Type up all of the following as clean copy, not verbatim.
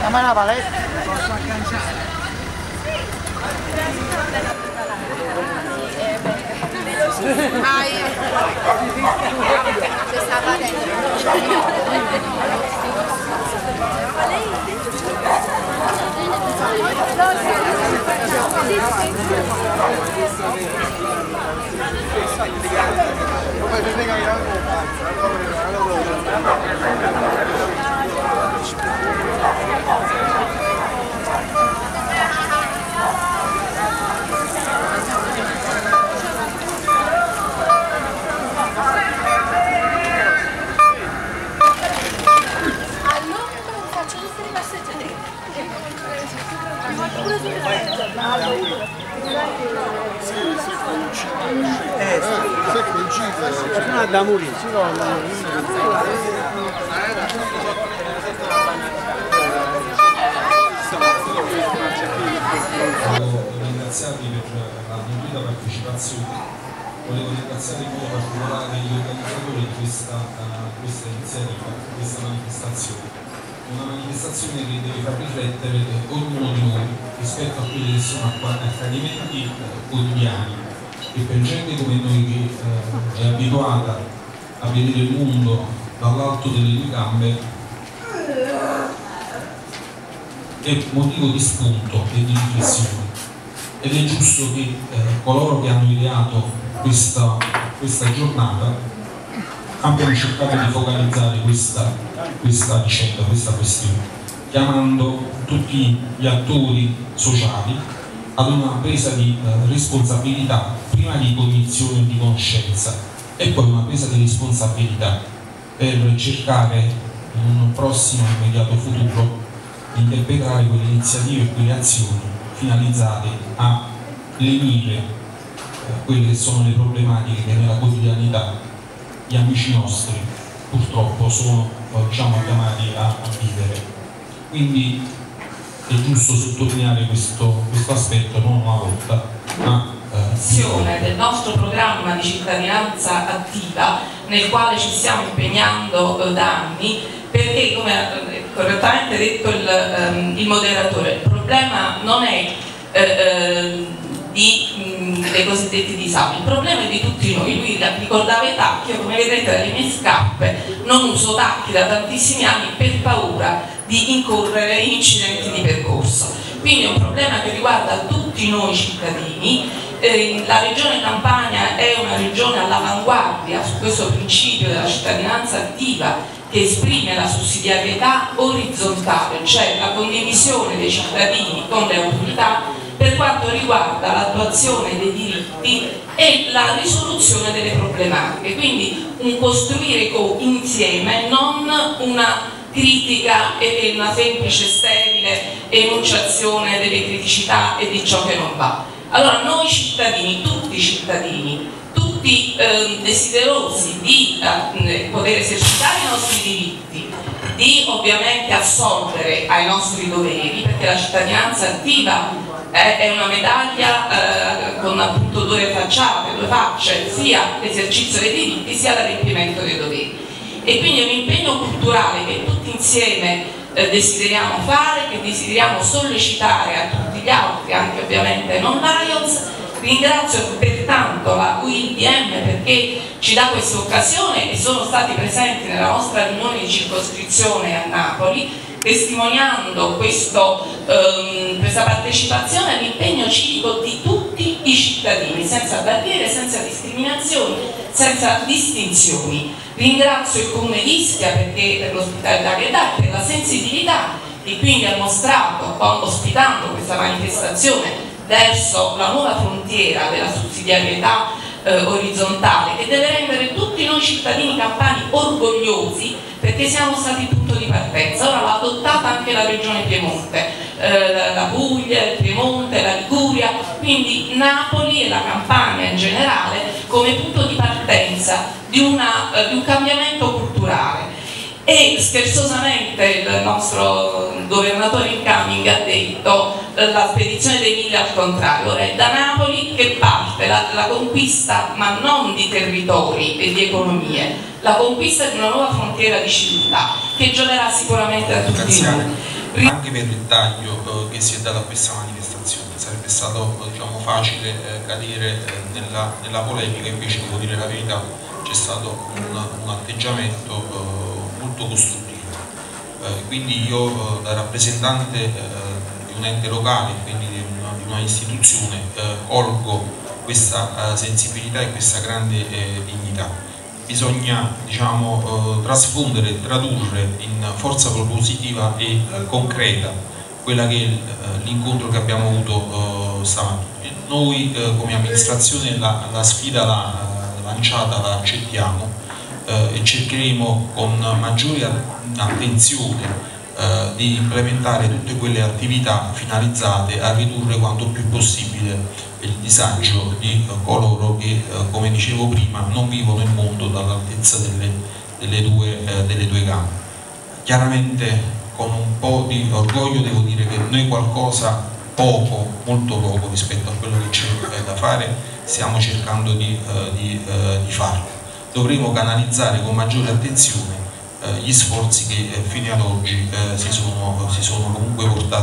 Ma la paletta posso agganciare. C'è stata da morire, ringraziarvi per la nutrita partecipazione. Volevo ringraziare in modo particolare gli organizzatori di questa iniziativa, di questa manifestazione. Una manifestazione che deve far riflettere ognuno di noi rispetto a quelli che sono accadimenti quotidiani, che per gente come noi che è abituata a vedere il mondo dall'alto delle due gambe è motivo di spunto e di riflessione, ed è giusto che coloro che hanno ideato questa giornata abbiano cercato di focalizzare questa vicenda, questa questione, chiamando tutti gli attori sociali ad una presa di responsabilità, prima di cognizione e di conoscenza, e poi una presa di responsabilità per cercare in un prossimo immediato futuro di interpretare quelle iniziative e quelle azioni finalizzate a lenire quelle che sono le problematiche che nella quotidianità gli amici nostri purtroppo sono chiamati a vivere. Quindi è giusto sottolineare questo aspetto non una volta, ma del nostro programma di cittadinanza attiva, nel quale ci stiamo impegnando da anni, perché, come ha correttamente detto il moderatore, il problema non è dei cosiddetti disabili, il problema è di tutti noi. Lui ricordava i tacchi. Io, come vedete dalle mie scarpe, non uso tacchi da tantissimi anni per paura di incorrere in incidenti di percorso. Quindi è un problema che riguarda tutti noi cittadini. La regione Campania è una regione all'avanguardia su questo principio della cittadinanza attiva, che esprime la sussidiarietà orizzontale, cioè la condivisione dei cittadini con le autorità per quanto riguarda l'attuazione dei diritti e la risoluzione delle problematiche. Quindi un costruire insieme, non una critica e una semplice sterile enunciazione delle criticità e di ciò che non va. Allora noi cittadini, tutti desiderosi di poter esercitare i nostri diritti, di ovviamente assolvere ai nostri doveri, perché la cittadinanza attiva è una medaglia con appunto due facce, sia l'esercizio dei diritti sia l'adempimento dei doveri. E quindi è un impegno culturale che tutti insieme desideriamo fare, che desideriamo sollecitare a tutti gli altri, anche ovviamente non Lions. Ringrazio pertanto la UIDM perché ci dà questa occasione, e sono stati presenti nella nostra riunione di circoscrizione a Napoli, testimoniando questa partecipazione all'impegno civico di tutti i cittadini, senza barriere, senza discriminazioni, senza distinzioni. Ringrazio il Comune di Ischia per l'ospitalità e per la sensibilità che quindi ha mostrato ospitando questa manifestazione verso la nuova frontiera della sussidiarietà orizzontale, che deve rendere tutti noi cittadini campani orgogliosi, perché siamo stati punto di partenza. Ora l'ha adottata anche la regione Piemonte, la Puglia, il Piemonte, la Liguria, quindi Napoli e la Campania in generale come punto di partenza di un cambiamento culturale. E scherzosamente il nostro governatore incoming ha detto la spedizione dei 1000 al contrario. Ora è da Napoli che parte la conquista, ma non di territori e di economie, la conquista di una nuova frontiera di civiltà che gioverà sicuramente a tutti noi. anche per il taglio che si è dato a questa manifestazione. Sarebbe stato diciamo, facile cadere nella polemica, invece devo dire la verità, c'è stato un atteggiamento molto costruttivo. Quindi io da rappresentante di un ente locale, quindi di una istituzione, colgo questa sensibilità e questa grande dignità. Bisogna diciamo, trasfondere, tradurre in forza propositiva e concreta quella che è l'incontro che abbiamo avuto stamattina. Noi come amministrazione la sfida lanciata la accettiamo e cercheremo con maggiore attenzione di implementare tutte quelle attività finalizzate a ridurre quanto più possibile il disagio di coloro che, come dicevo prima, non vivono il mondo dall'altezza delle due gambe. Chiaramente con un po' di orgoglio devo dire che noi qualcosa, poco, molto poco rispetto a quello che c'è da fare, stiamo cercando di farlo. Dovremo canalizzare con maggiore attenzione gli sforzi che fino ad oggi si sono comunque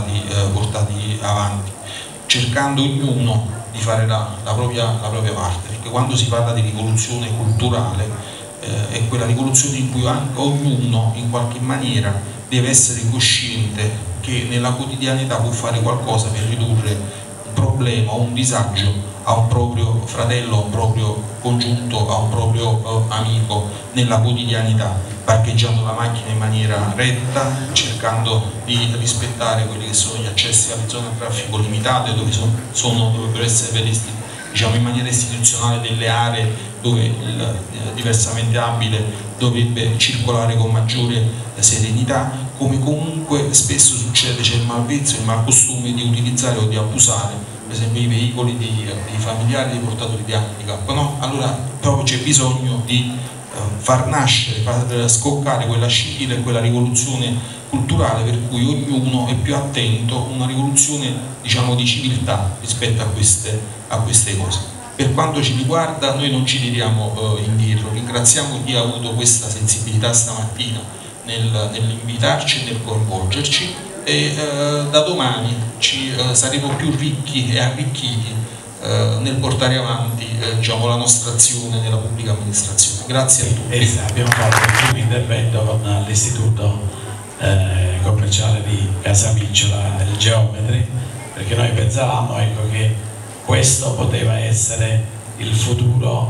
portati avanti, cercando ognuno di fare la propria parte, perché quando si parla di rivoluzione culturale è quella rivoluzione in cui anche ognuno in qualche maniera deve essere cosciente che nella quotidianità può fare qualcosa per ridurre un problema o un disagio a un proprio fratello, a un proprio congiunto, a un proprio amico nella quotidianità, parcheggiando la macchina in maniera retta, cercando di rispettare quelli che sono gli accessi alle zone a traffico limitate, dove dovrebbero essere diciamo in maniera istituzionale delle aree dove il diversamente abile dovrebbe circolare con maggiore serenità, come comunque spesso succede, c'è il malvezzo, il malcostume di utilizzare o di abusare per esempio i veicoli dei familiari dei portatori di handicap, no? Allora proprio c'è bisogno di far nascere, far scoccare quella scintilla e quella rivoluzione culturale per cui ognuno è più attento, una rivoluzione diciamo di civiltà rispetto a queste cose. Per quanto ci riguarda noi non ci tiriamo indietro, ringraziamo chi ha avuto questa sensibilità stamattina nell'invitarci e nel coinvolgerci e da domani saremo più ricchi e arricchiti nel portare avanti diciamo, la nostra azione nella pubblica amministrazione. Grazie a tutti. Abbiamo fatto il primo intervento con l'istituto commerciale di Casamicciola, il Geometri, perché noi pensavamo ecco, che questo poteva essere il futuro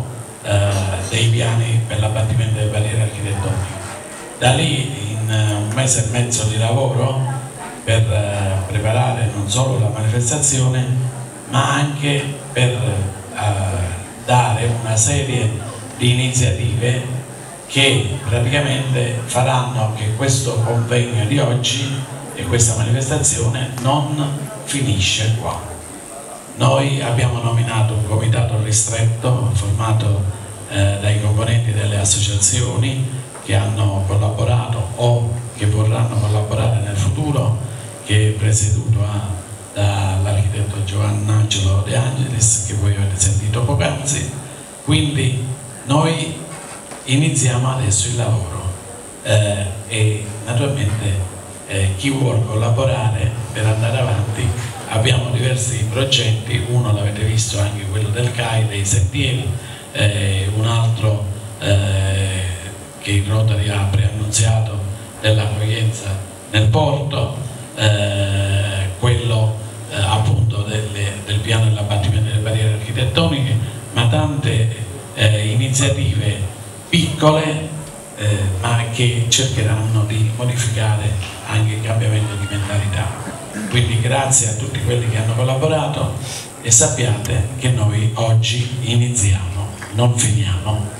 dei piani per l'abbattimento delle barriere architettoniche. Da lì in un mese e mezzo di lavoro per preparare non solo la manifestazione ma anche per dare una serie di iniziative che praticamente faranno che questo convegno di oggi e questa manifestazione non finisce qua. Noi abbiamo nominato un comitato ristretto formato dai componenti delle associazioni che hanno collaborato o che vorranno collaborare nel futuro, che è presieduto dall'architetto Giovannangelo De Angelis, che voi avete sentito poc'anzi. Quindi noi iniziamo adesso il lavoro e naturalmente chi vuole collaborare per andare avanti abbiamo diversi progetti, uno l'avete visto anche quello del CAI, dei sentieri, un altro che il Rotary ha preannunziato dell'accoglienza nel porto, quello appunto del piano dell'abbattimento delle barriere architettoniche, ma tante iniziative piccole ma che cercheranno di modificare anche il cambiamento di mentalità. Quindi grazie a tutti quelli che hanno collaborato e sappiate che noi oggi iniziamo, non finiamo.